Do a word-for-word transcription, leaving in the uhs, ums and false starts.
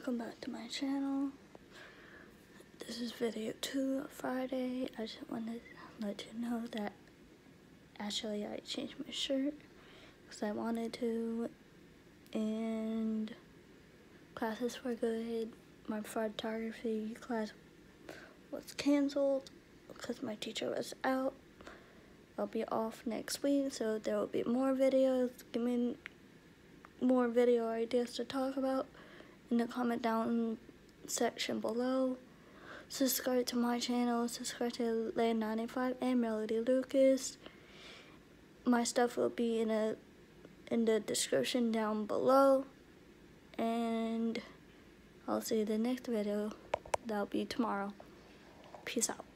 welcome back to my channel. This is video two of Friday. I just wanted to let you know that actually I changed my shirt because I wanted to, and classes were good. My photography class was canceled because my teacher was out. I'll be off next week, so there will be more videos. Give me more video ideas to talk about in the comment down section below. Subscribe to my channel, subscribe to Land ninety-five and Melody Lucas. My stuff will be in a in the description down below, and I'll see you in the next video. That'll be tomorrow. Peace out.